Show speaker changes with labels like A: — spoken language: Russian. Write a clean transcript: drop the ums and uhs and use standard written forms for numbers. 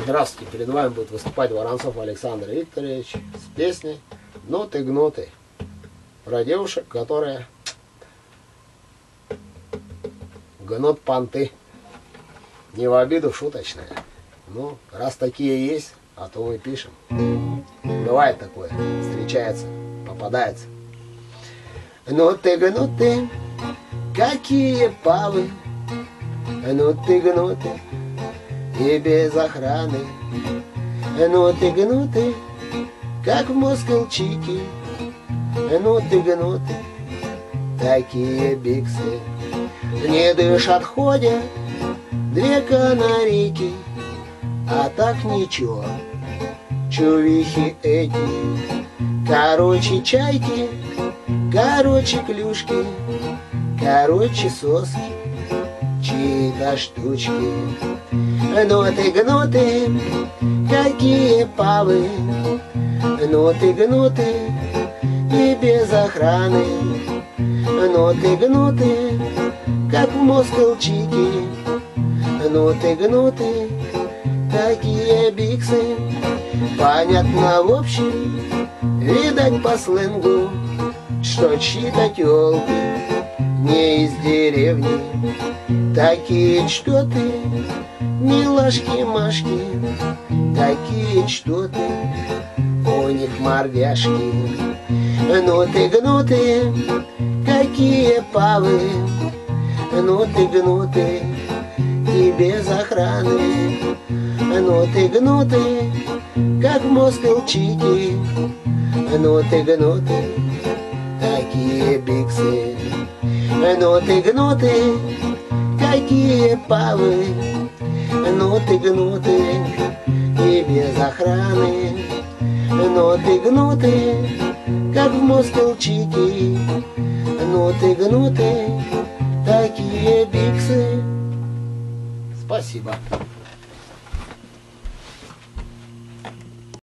A: Здравствуйте, перед вами будет выступать Воронцов Александр Викторович с песней «Ну ты гнутый» про девушек, которые гнут понты. Не в обиду, шуточная. Ну, раз такие есть, а то мы пишем. Бывает такое, встречается, попадается. Ну ты гнутый, какие павы, ну ты гнутый, и без охраны. Ну ты гнутый, как в москалчике. Ну ты гнутый, такие биксы. Не дышат, ходят две канарейки, а так ничего, чувихи эти. Короче чайки, короче клюшки, короче соски, чьи-то штучки. Ну ты гнутый, какие павы, ну ты гнутый, и без охраны. Ну ты гнутый, как в москалчике. Ну ты гнутый, такие биксы. Понятно в общем, видать по сленгу, что чьи-то тёлки не из деревни. Такие что ты, милашки-машки, такие что ты, у них мордяшки. Ну ты гнутый, какие павы, ну ты гнутый, и без охраны. Ну ты гнутый, как в москалчике. Ну ты гнутый, такие биксы. Ну ты гнутый, какие павы, ну ты гнутый, и без охраны. Ну ты гнутый, как в москалчике. Ну ты гнутый, такие биксы. Спасибо.